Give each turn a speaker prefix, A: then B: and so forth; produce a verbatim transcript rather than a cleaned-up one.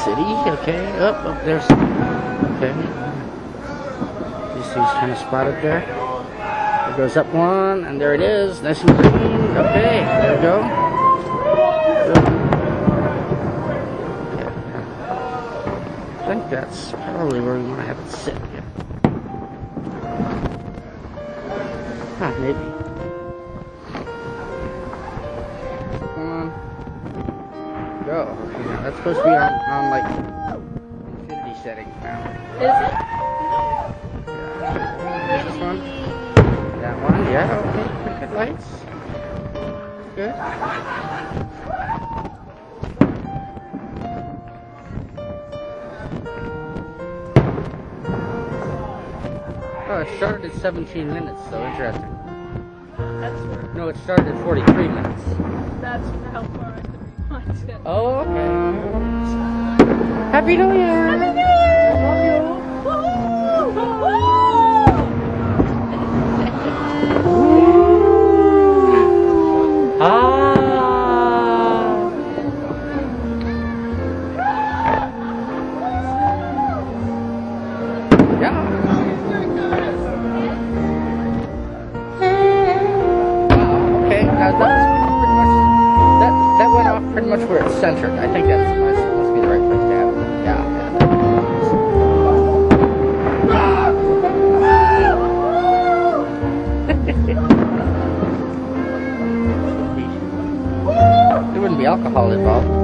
A: city. Okay, up, oh, oh, there's. Okay. These things kind of spotted there. It goes up one, and there it is, nice and green. Okay, there we go. Okay. I think that's probably where we want to have it sit. Yeah. Huh, maybe. Go. Okay, now that's supposed to be on, on like infinity settings now.
B: Is it?
A: Yeah. This one? That one? Yeah, okay. Pretty good lights. Good. Oh, it started at seventeen minutes, so interesting.
B: That's right.
A: No, it started at forty-three minutes.
B: That's how far I could rewind it.
A: Oh, okay. Happy New Year!
B: Happy New Year! Love you! Woo!
A: Ah! Yeah. Wow, okay, now that's pretty much, that, that went off pretty much where it's centered. I think that must, must be the right place to have it. Yeah, yeah. There wouldn't be alcohol involved.